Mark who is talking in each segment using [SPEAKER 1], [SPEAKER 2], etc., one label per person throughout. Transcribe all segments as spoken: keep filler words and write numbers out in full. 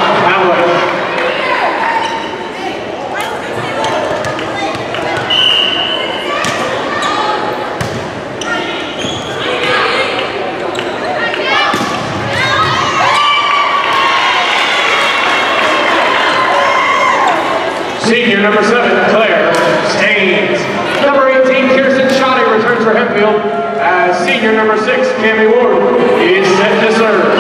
[SPEAKER 1] Hamlet. Senior number seven, Claire Staines. Number eighteen, Kirsten Shoddy returns for Hempfield as senior number six, Cammie Ward is set to serve.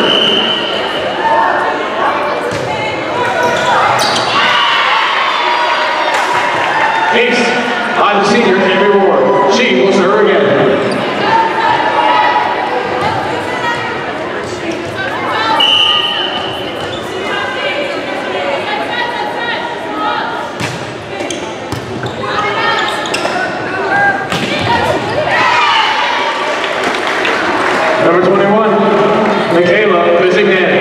[SPEAKER 1] Ace on senior Cammie Ward. She will serve again. Number twenty-one, Michaela Bizignani.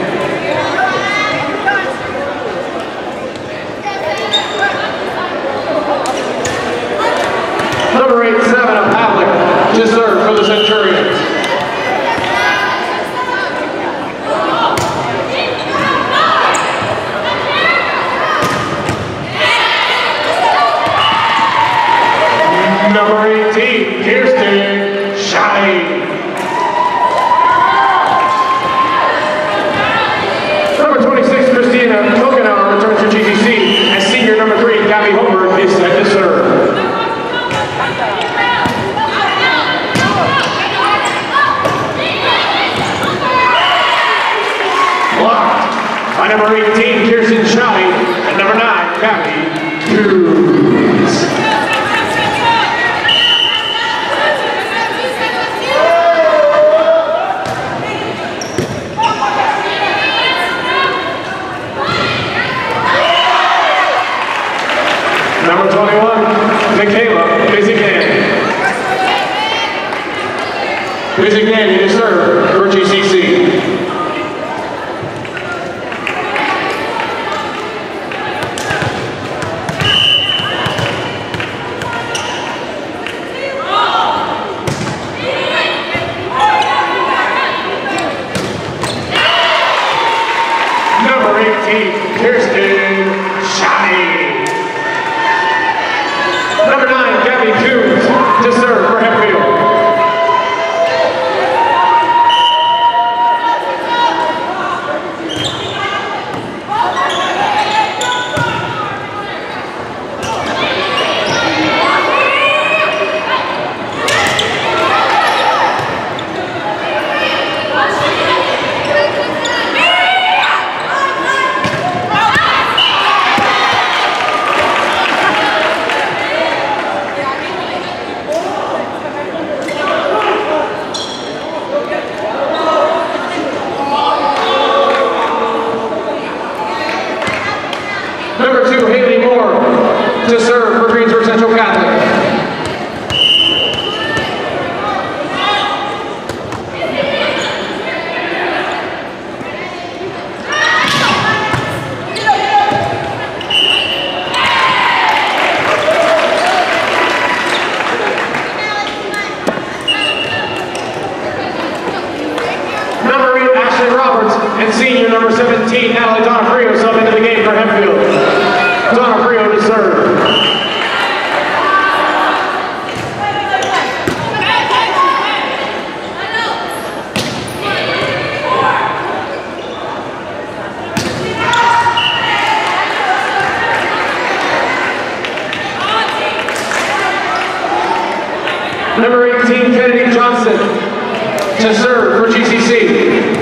[SPEAKER 1] Number eight, Savannah Pavlik to serve for the Centurions. Number eighteen, Kirsten Shoddy. Christina Kokenauer returns for G T C as senior number three, Gabby Holberg is set to serve. Blocked by number eighteen, Kirsten Shoddy, and number nine, Gabby Hughes. Number twenty-one, Michaela Bizignani. Bizignani to serve for G C C. Number eighteen, Kirsten Shoddy. Number nine, Gabby Coons to serve for Hempfield. Number two, Haley Moore to serve for Greensburg Central Catholic. Number eight, Ashley Roberts, and senior number seventeen, Natalie Donofrio, sub into the game for Hempfield. Donofrio to serve. Number eighteen, Kennedy Johnson to serve for G C C.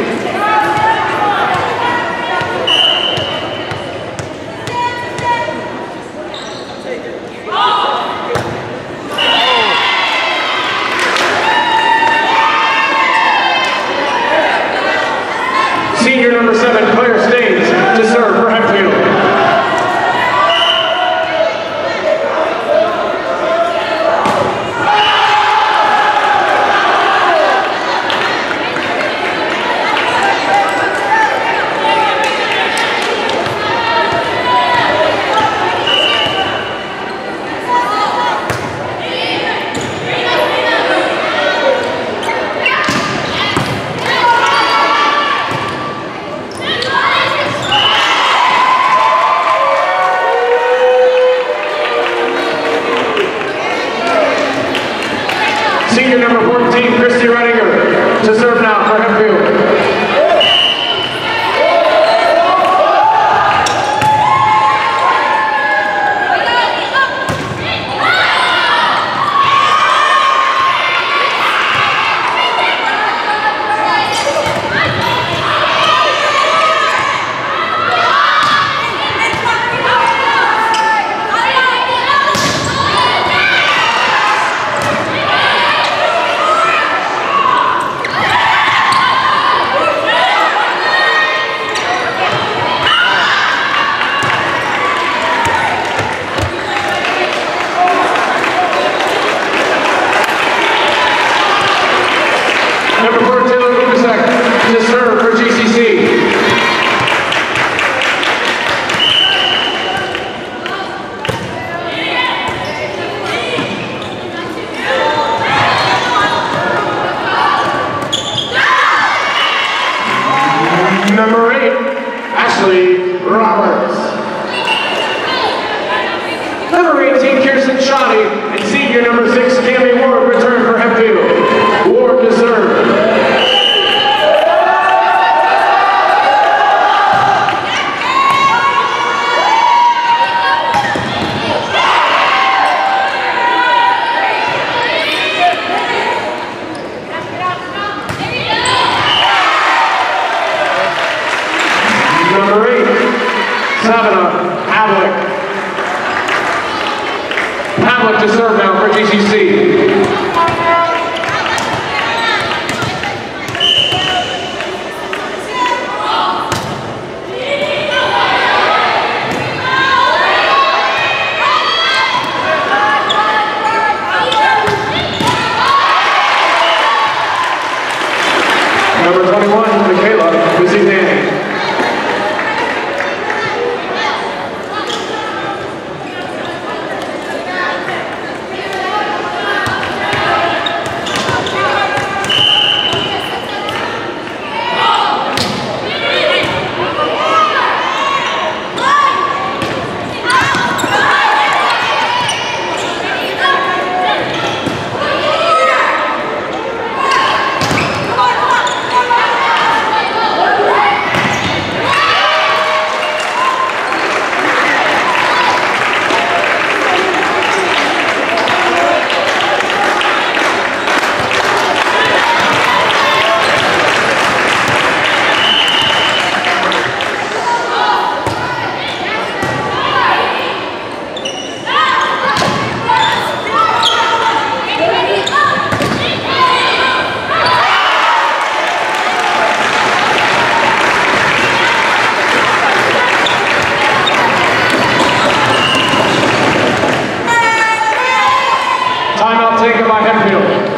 [SPEAKER 1] Senior number seven, Claire Staines to serve for Hempfield. Roberts. Number eighteen, Kirsten Shoddy, and senior number six, Cammie Ward, return for Hempfield. Ward to serve. Savannah Havlick. Havlick to serve now for G C C. Number twenty-one, Michaela Busy-Danny. Timeout taken by Hempfield.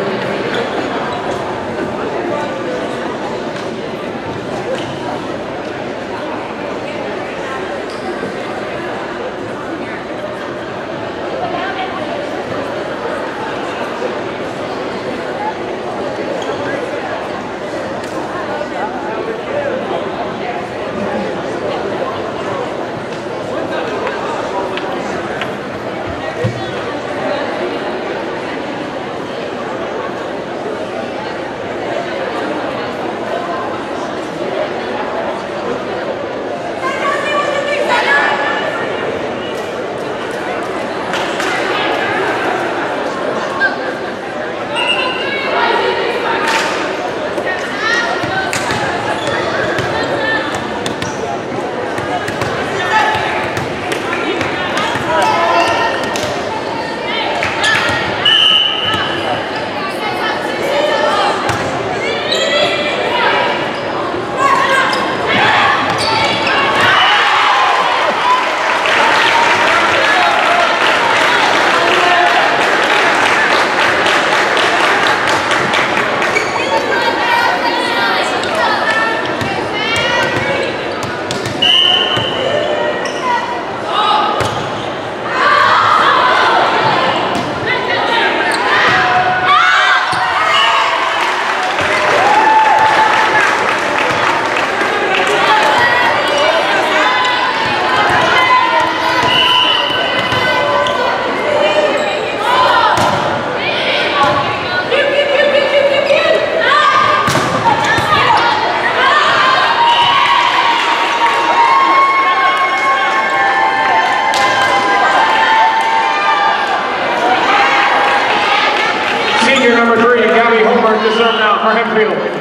[SPEAKER 1] Senior number three, Gabby Holbert to serve now for Hempfield.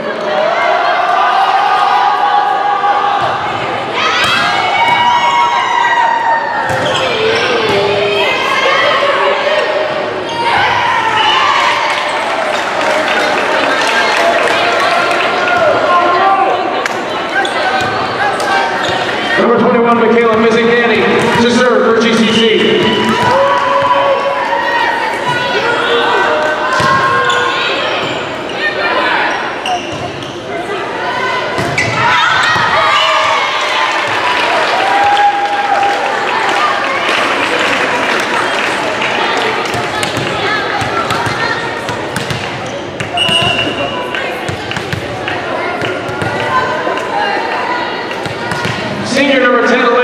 [SPEAKER 1] Number twenty-one, Michaela Busy-Danny to serve for G C C. Senior number ten,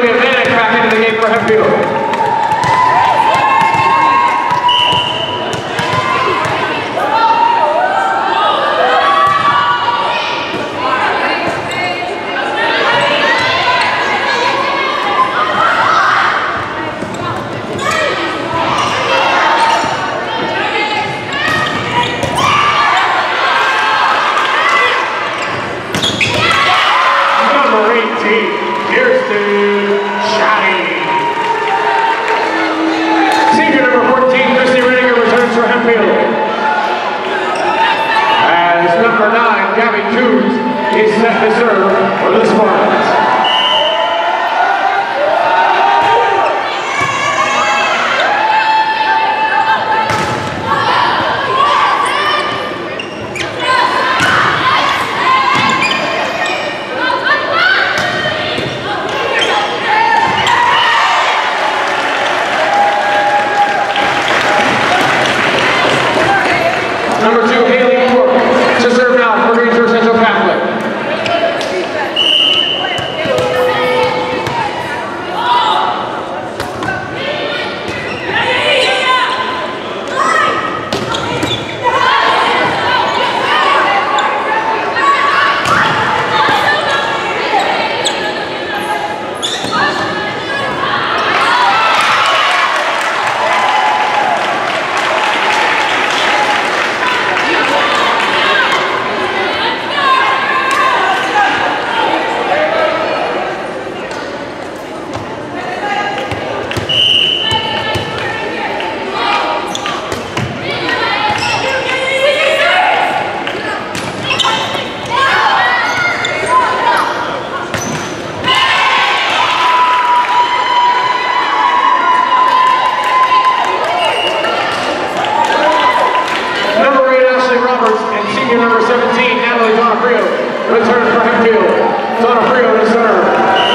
[SPEAKER 1] Hempfield, Donofrio to serve.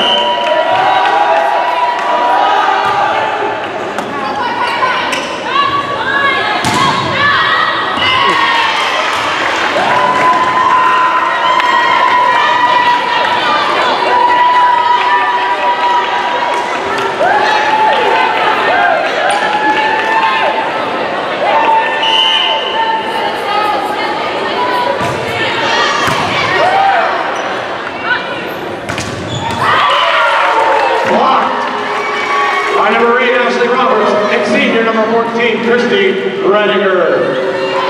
[SPEAKER 1] Number fourteen, Christy Rediger.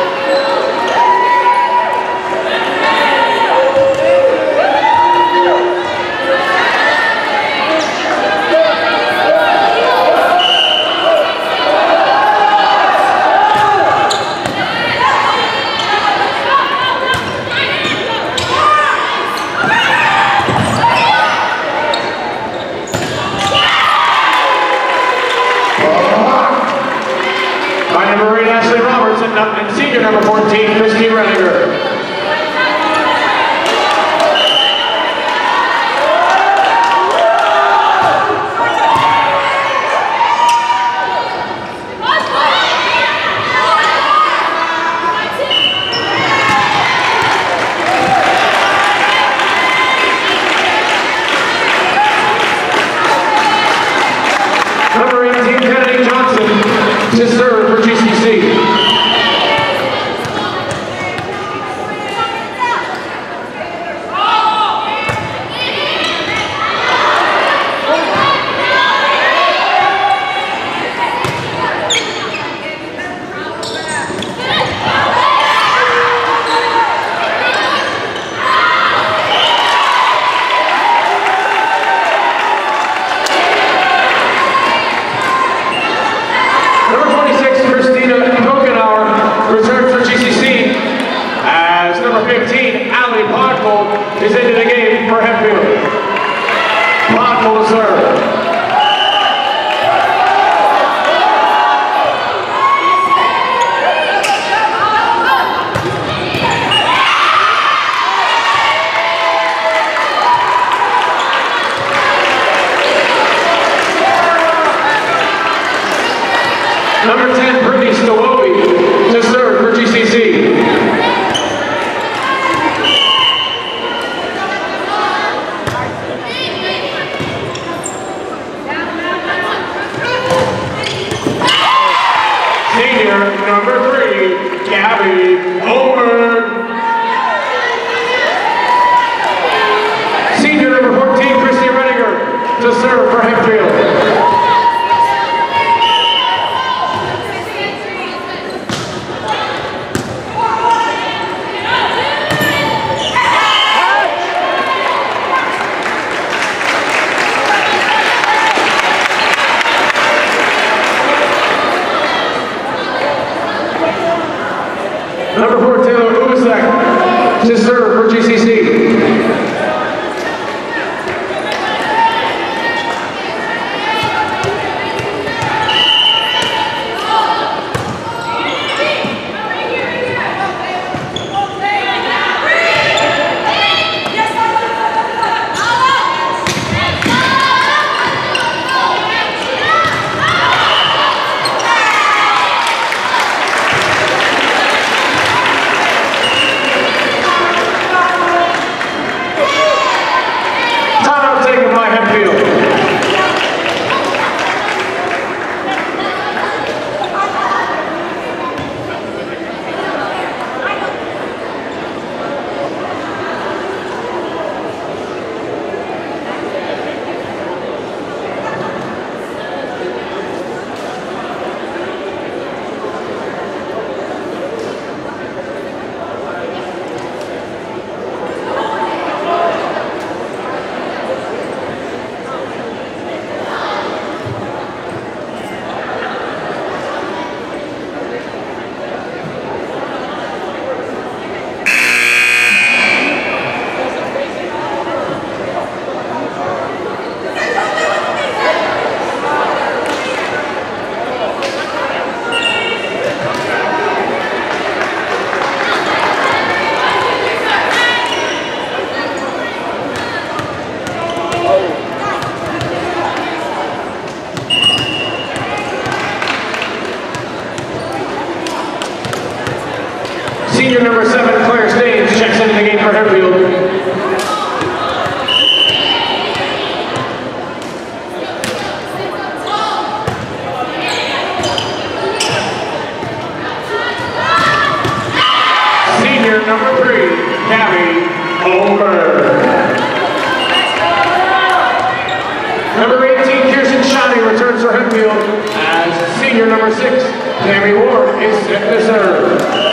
[SPEAKER 1] And senior number fourteen, Christy Rediger. Number eighteen, Kennedy Johnson, to serve for G C C. Is into the game for Hempfield. Podkel to serve. Number ten, Brittany Stowobi to serve for G C C. Number three, Gabby Homer. Senior number fourteen, Christy Rediger to serve for Hempfield. Number four, Taylor Ubasek to serve for G C C. for Hempfield. Senior number three, Gabby Holmberg. Number eighteen, Kirsten Shani returns for Hempfield as senior number six, Tammy Ward is set to serve.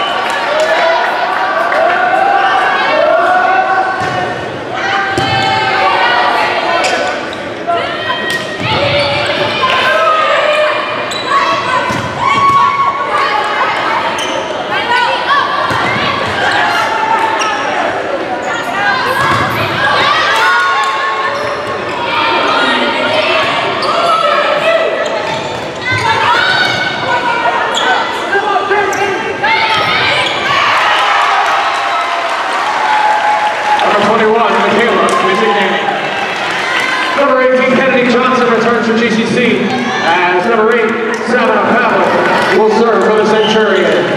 [SPEAKER 1] Number eighteen, Kennedy Johnson returns for G C C as number eight, Savannah Pavel will serve for the Centurion.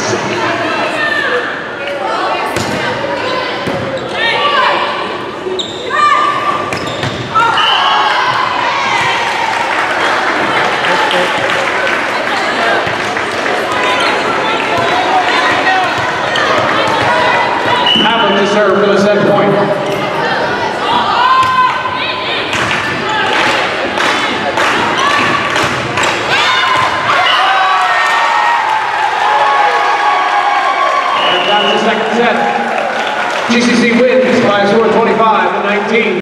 [SPEAKER 1] Pavel to serve for the set point. Second set. G C C wins by a score of twenty-five to nineteen.